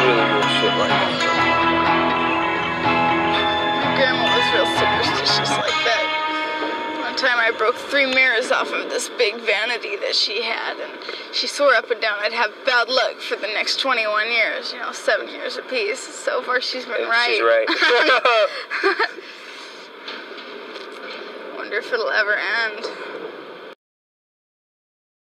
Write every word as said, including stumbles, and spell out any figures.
really weird shit like that. Grandma was real superstitious like that. One time I broke three mirrors off of this big vanity that she had, and she swore up and down I'd have bad luck for the next twenty-one years, you know, seven years apiece. So far she's been And right. she's right. Wonder if it'll ever end.